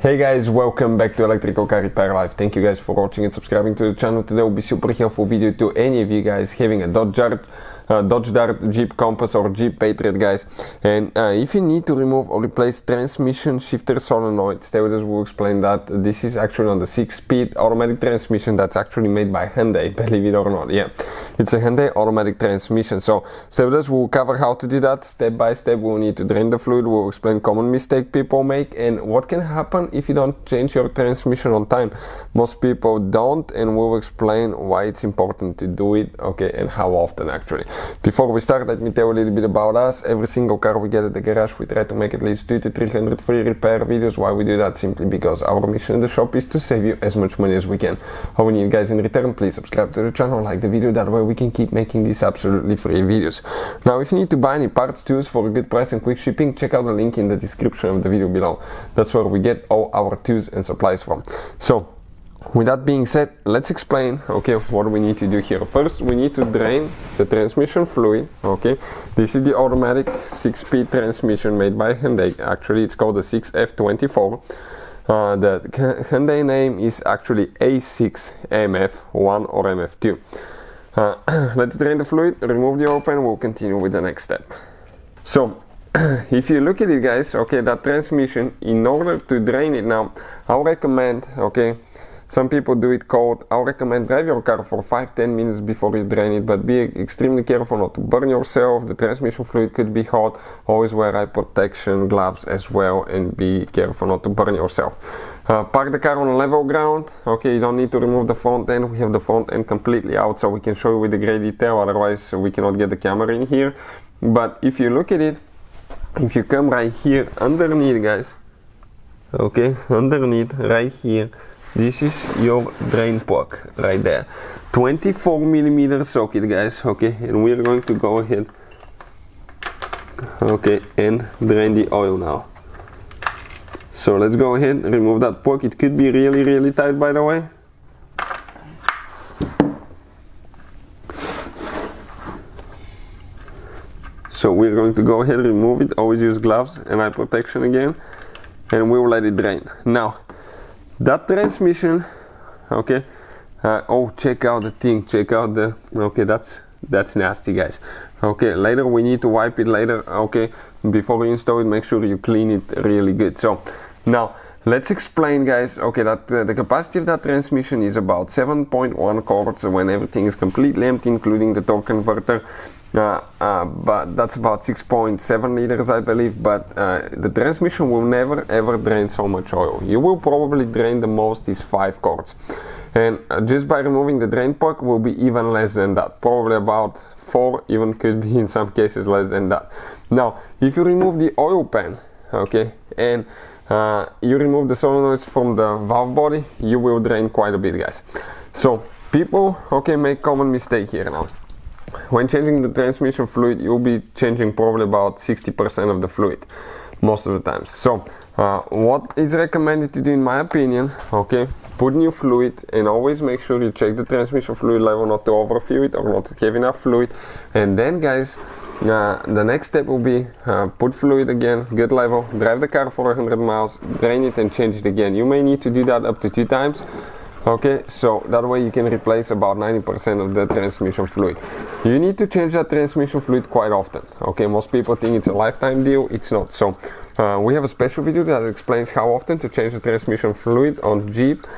Hey guys, welcome back to Electrical Car Repair Live. Thank you guys for watching and subscribing to the channel. Today will be super helpful video to any of you guys having a Dodge Dart, Jeep Compass or Jeep Patriot, guys. And if you need to remove or replace transmission shifter solenoid, stay with us, we'll explain that. This is actually on the 6-speed automatic transmission that's actually made by Hyundai, believe it or not. Yeah, it's a Hyundai automatic transmission. So stay with us, we'll cover how to do that step by step. We'll need to drain the fluid, we'll explain common mistake people make and what can happen if you don't change your transmission on time. Most people don't, and we'll explain why it's important to do it, okay, and how often actually. Before we start, let me tell you a little bit about us. Every single car we get at the garage, we try to make at least 200 to 300 free repair videos. Why we do that? Simply because our mission in the shop is to save you as much money as we can. All we need, guys, in return, please subscribe to the channel, like the video, that way we can keep making these absolutely free videos. Now, if you need to buy any parts, tools for a good price and quick shipping, check out the link in the description of the video below. That's where we get all our tools and supplies from. So, with that being said, let's explain, okay, what we need to do here. First, we need to drain the transmission fluid, okay. This is the automatic 6-speed transmission made by Hyundai. Actually, it's called the 6F24. The Hyundai name is actually A6MF1 or MF2. Let's drain the fluid, remove the oil pan, we'll continue with the next step. So, if you look at it, guys, okay, that transmission, in order to drain it now, I'll recommend, okay, some people do it cold. I'll recommend drive your car for 5-10 minutes before you drain it, but be extremely careful not to burn yourself. The transmission fluid could be hot. Always wear eye protection, gloves as well, and be careful not to burn yourself. Park the car on level ground. Okay, you don't need to remove the front end. We have the front end completely out so we can show you with the great detail, otherwise we cannot get the camera in here. But if you look at it, if you come right here underneath, guys, okay, underneath right here, this is your drain plug right there. 24mm socket, guys, okay, and we're going to go ahead, okay, and drain the oil now. So let's go ahead and remove that plug. It could be really tight, by the way. So we're going to go ahead and remove it. Always use gloves and eye protection again, and we will let it drain. Now, that transmission, okay, oh, check out the thing, check out the, okay, that's nasty, guys. Okay, later we need to wipe it later, okay, before you install it, make sure you clean it really good. So, now, let's explain, guys, okay, that the capacity of that transmission is about 7.1 quarts when everything is completely empty, including the torque converter. But that's about 6.7 liters, I believe. But the transmission will never ever drain so much oil. You will probably drain the most is 5 quarts, and just by removing the drain plug will be even less than that, probably about 4, even could be in some cases less than that. Now, if you remove the oil pan, okay, and you remove the solenoids from the valve body, you will drain quite a bit, guys. So people, okay, make common mistake here now. When changing the transmission fluid, you'll be changing probably about 60% of the fluid most of the times. So what is recommended to do, in my opinion, okay, put new fluid and always make sure you check the transmission fluid level, not to overfill it or not to have enough fluid. And then, guys, the next step will be put fluid again, good level, drive the car for 100 miles, drain it and change it again. You may need to do that up to 2 times. Okay, so that way you can replace about 90% of the transmission fluid. You need to change that transmission fluid quite often. Okay, most people think it's a lifetime deal. It's not. So we have a special video that explains how often to change the transmission fluid on Jeep,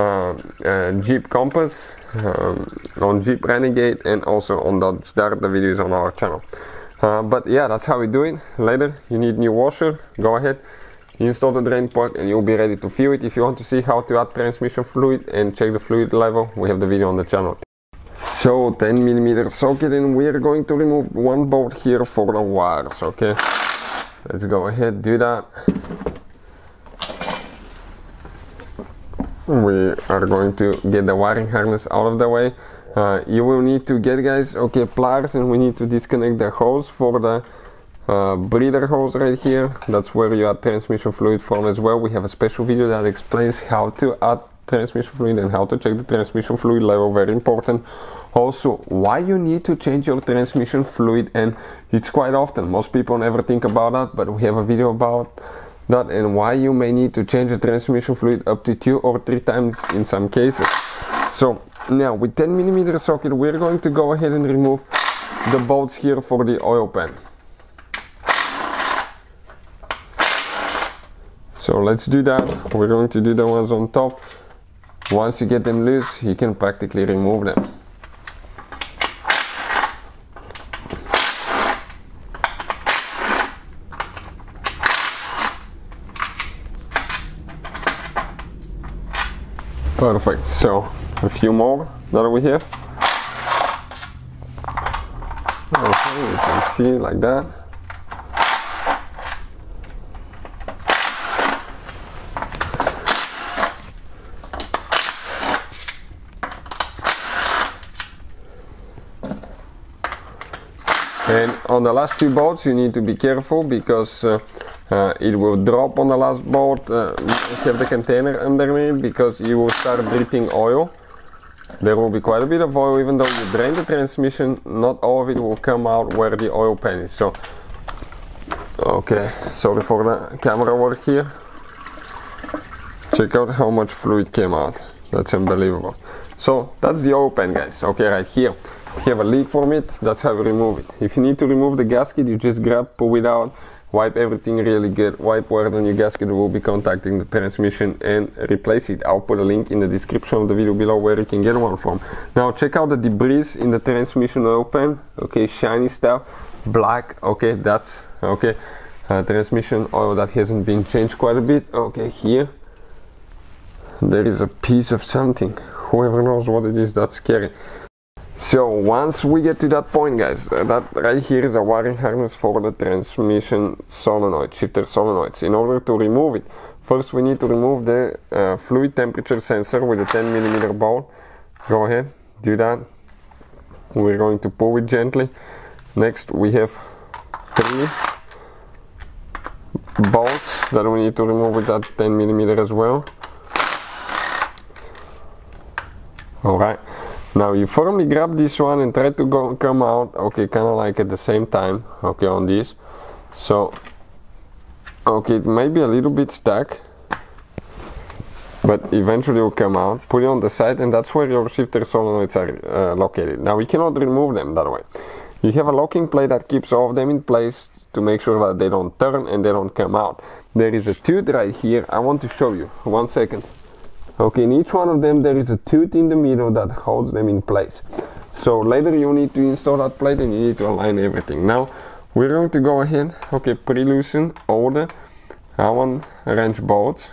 Jeep Compass, on Jeep Renegade, and also on Dodge Dart. The video is on our channel. But yeah, that's how we do it. Later, you need new washer. Go ahead, install the drain plug and you'll be ready to fill it. If you want to see how to add transmission fluid and check the fluid level, we have the video on the channel. So 10mm socket, and we are going to remove one bolt here for the wires, okay? Let's go ahead, do that. We are going to get the wiring harness out of the way. You will need to get, guys, okay, pliers, and we need to disconnect the hose for the breather hose right here. That's where you add transmission fluid from as well. We have a special video that explains how to add transmission fluid and how to check the transmission fluid level, very important. Also, why you need to change your transmission fluid, and it's quite often. Most people never think about that, but we have a video about that and why you may need to change the transmission fluid up to 2 or 3 times in some cases. So now with 10mm socket we're going to go ahead and remove the bolts here for the oil pan. So let's do that. We're going to do the ones on top. Once you get them loose, you can practically remove them. Perfect. So a few more that we have. Okay, you can see like that. And on the last 2 bolts you need to be careful because it will drop on the last bolt if you have the container underneath, because you will start dripping oil. There will be quite a bit of oil. Even though you drain the transmission, not all of it will come out where the oil pan is. So, okay, sorry for the camera work here. Check out how much fluid came out. That's unbelievable. So that's the oil pan, guys. Okay, right here. If you have a leak from it, that's how you remove it. If you need to remove the gasket, you just grab, pull it out, wipe everything really good, wipe where the new gasket will be contacting the transmission, and replace it. I'll put a link in the description of the video below where you can get one from. Now check out the debris in the transmission oil pan. Okay, shiny stuff, black. Okay, that's okay. Transmission oil that hasn't been changed quite a bit. Okay, here there is a piece of something. Whoever knows what it is, that's scary. So once we get to that point, guys, that right here is a wiring harness for the transmission solenoid, shifter solenoids. In order to remove it, first we need to remove the fluid temperature sensor with a 10mm bolt. Go ahead, do that. We're going to pull it gently. Next we have 3 bolts that we need to remove with that 10mm as well. Alright. Now you firmly grab this one and try to come out, okay, kind of like at the same time, okay, on this. So, okay, it may be a little bit stuck, but eventually it will come out. Put it on the side, and that's where your shifter solenoids are located. Now we cannot remove them that way. You have a locking plate that keeps all of them in place to make sure that they don't turn and they don't come out. There is a tooth right here. I want to show you. 1 second. Okay, in each one of them there is a tooth in the middle that holds them in place. So later you need to install that plate and you need to align everything. Now we're going to go ahead, okay, pre-loosen all the Allen wrench bolts.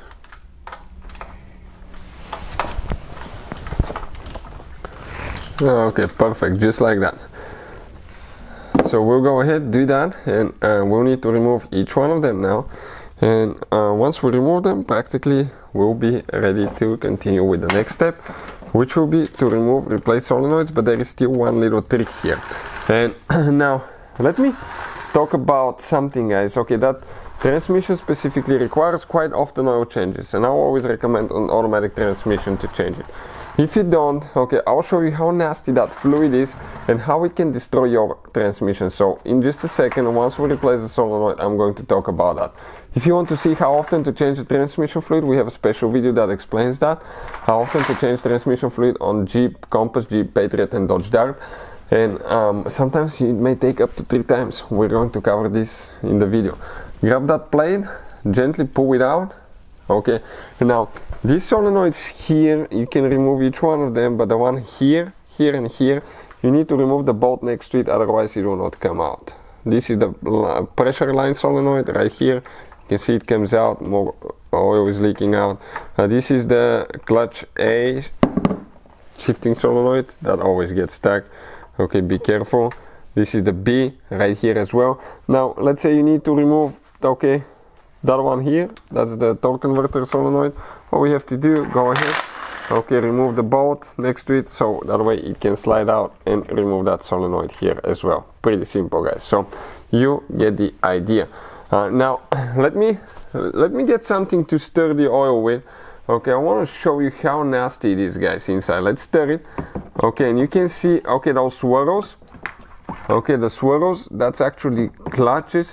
Okay, perfect, just like that. So we'll go ahead, do that, and we'll need to remove each one of them now. And once we remove them, practically we'll be ready to continue with the next step, which will be to replace solenoids. But there is still one little trick here. And now let me talk about something, guys. Okay, that transmission specifically requires quite often oil changes, and I always recommend an automatic transmission to change it. If you don't, okay, I'll show you how nasty that fluid is and how it can destroy your transmission. So in just a second, once we replace the solenoid, I'm going to talk about that. If you want to see how often to change the transmission fluid, we have a special video that explains that. How often to change transmission fluid on Jeep Compass, Jeep Patriot and Dodge Dart. And sometimes it may take up to 3 times. We're going to cover this in the video. Grab that plate, gently pull it out. Okay, now these solenoids here, you can remove each one of them, but the one here, here and here, you need to remove the bolt next to it, otherwise it will not come out. This is the pressure line solenoid right here. You can see it comes out, more oil is leaking out. This is the clutch A shifting solenoid that always gets stuck. Okay, be careful. This is the B right here as well. Now let's say you need to remove, okay, that one here, that's the torque converter solenoid. What we have to do, go ahead, okay, remove the bolt next to it, so that way it can slide out, and remove that solenoid here as well. Pretty simple, guys. So you get the idea. Now let me get something to stir the oil with. Okay, I want to show you how nasty it is, guys, inside. Let's stir it. Okay, and you can see, okay, those swirls. Okay, the swirls, that's actually clutches.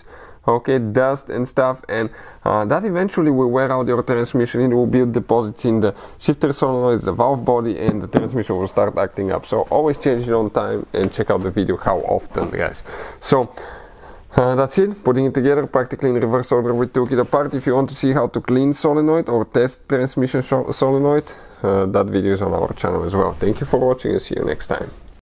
okay, dust and stuff, and that eventually will wear out your transmission. It will build deposits in the shifter solenoids, the valve body, and the transmission will start acting up. So always change it on time and check out the video how often, guys. So that's it, putting it together practically in reverse order. We took it apart. If you want to see how to clean solenoid or test transmission solenoid, that video is on our channel as well. Thank you for watching and see you next time.